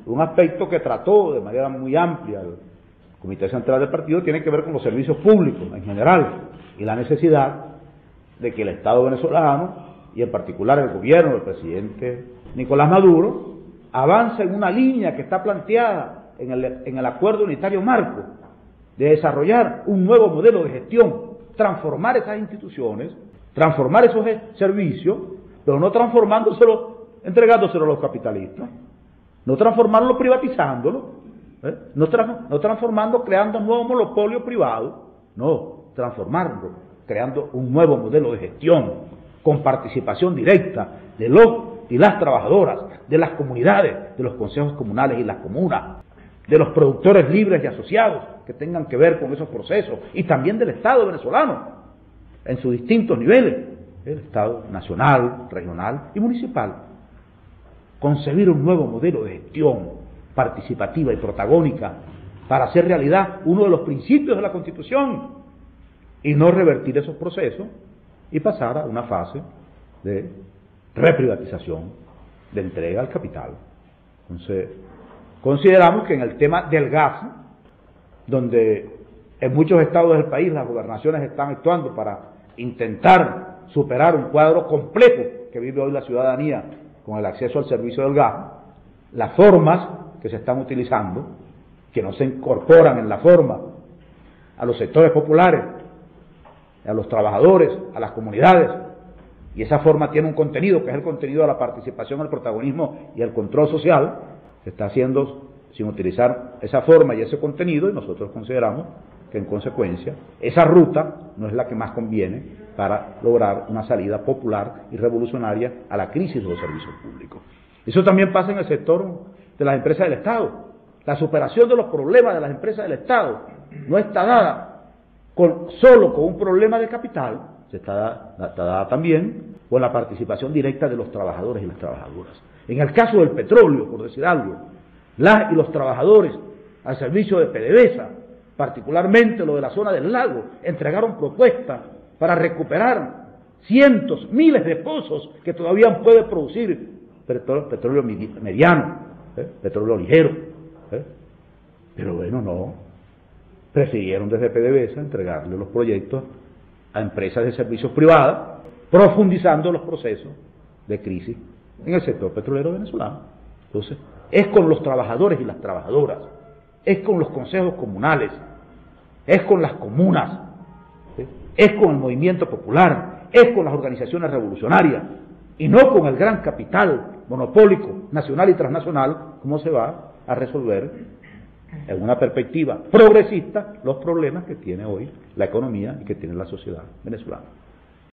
un aspecto que trató de manera muy amplia el Comité Central del Partido tiene que ver con los servicios públicos en general y la necesidad de que el Estado venezolano y en particular el gobierno del presidente Nicolás Maduro avance en una línea que está planteada en el Acuerdo Unitario Marco de desarrollar un nuevo modelo de gestión, transformar esas instituciones, transformar esos servicios, pero no transformándoselo, entregándoselo a los capitalistas, no transformarlo privatizándolo, no transformando, creando un nuevo monopolio privado, no, transformarlo, creando un nuevo modelo de gestión con participación directa de los y las trabajadoras, de las comunidades, de los consejos comunales y las comunas, de los productores libres y asociados que tengan que ver con esos procesos, y también del Estado venezolano, en sus distintos niveles, el Estado nacional, regional y municipal. Concebir un nuevo modelo de gestión participativa y protagónica para hacer realidad uno de los principios de la Constitución y no revertir esos procesos y pasar a una fase de reprivatización, de entrega al capital. Entonces, consideramos que en el tema del gas, donde en muchos estados del país las gobernaciones están actuando para intentar superar un cuadro complejo que vive hoy la ciudadanía con el acceso al servicio del gas, las formas que se están utilizando, que no se incorporan en la forma a los sectores populares, a los trabajadores, a las comunidades, y esa forma tiene un contenido que es el contenido de la participación, el protagonismo y el control social. Se está haciendo sin utilizar esa forma y ese contenido, y nosotros consideramos que en consecuencia esa ruta no es la que más conviene para lograr una salida popular y revolucionaria a la crisis de los servicios públicos. Eso también pasa en el sector de las empresas del Estado. La superación de los problemas de las empresas del Estado no está dada solo con un problema de capital, está dada también con la participación directa de los trabajadores y las trabajadoras. En el caso del petróleo, por decir algo, las y los trabajadores al servicio de PDVSA, particularmente lo de la zona del lago, entregaron propuestas para recuperar cientos, miles de pozos que todavía puede producir petróleo mediano, petróleo ligero. Pero bueno, no. Prefirieron desde PDVSA entregarle los proyectos a empresas de servicios privadas, profundizando los procesos de crisis en el sector petrolero venezolano. Entonces, es con los trabajadores y las trabajadoras, es con los consejos comunales, es con las comunas, es con el movimiento popular, es con las organizaciones revolucionarias, y no con el gran capital monopólico nacional y transnacional, como se va a resolver en una perspectiva progresista los problemas que tiene hoy la economía y que tiene la sociedad venezolana.